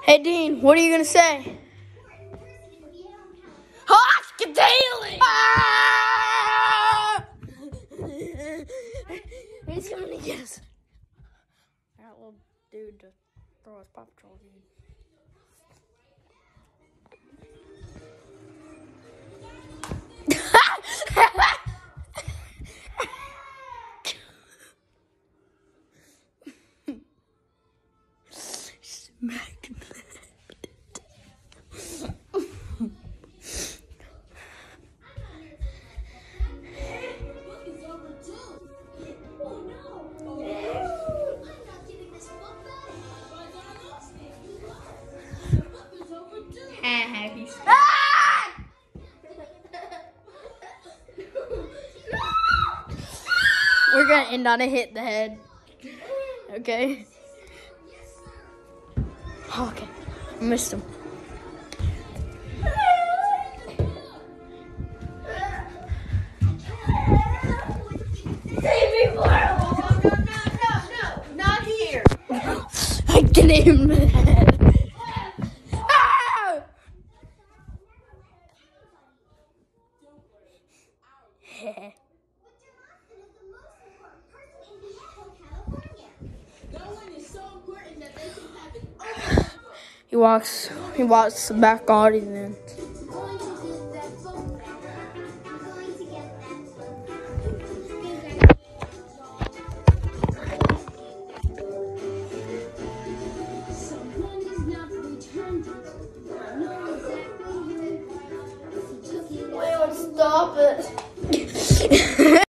Hey, Dean, what are you going to say? Hospitality! Ah! He's coming to get us. That little dude to throw his Paw Patrol dude. Smack him. We're gonna end on a hit in the head. Okay. Oh, okay. I missed him. Save me, Florida! No, not here. I get him in the head. He walks back on and then